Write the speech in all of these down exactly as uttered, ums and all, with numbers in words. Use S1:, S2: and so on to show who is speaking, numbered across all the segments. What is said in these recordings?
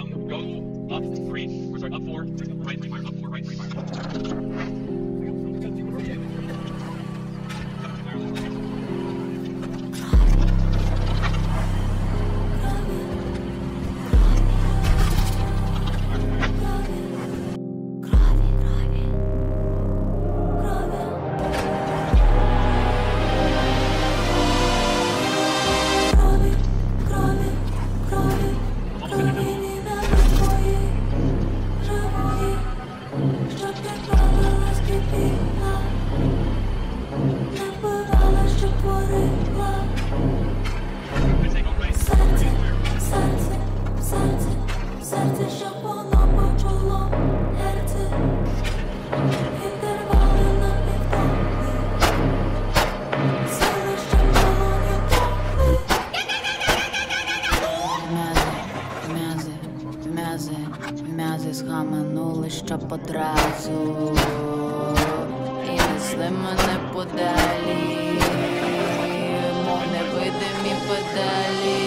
S1: Um, go up three. Or sorry, up four. Right three fire. Up four. Right three fire.
S2: М'язи схаменули, щоб одразу і несли мене подалі, мов невидимі педалі.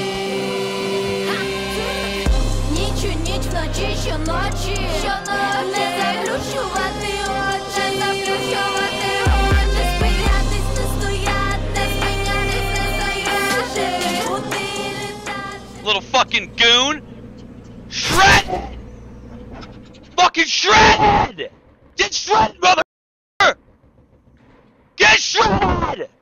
S3: Ніч у ніч, вночі, щоночі, щоночі не заплющувати очі, не заплющувати очі, не спинятись, не стояти, не спинятись, не стояти, бути і літати.
S4: Little fucking goon! Shred! Fucking shredded! Get shredded, mother! Get shredded!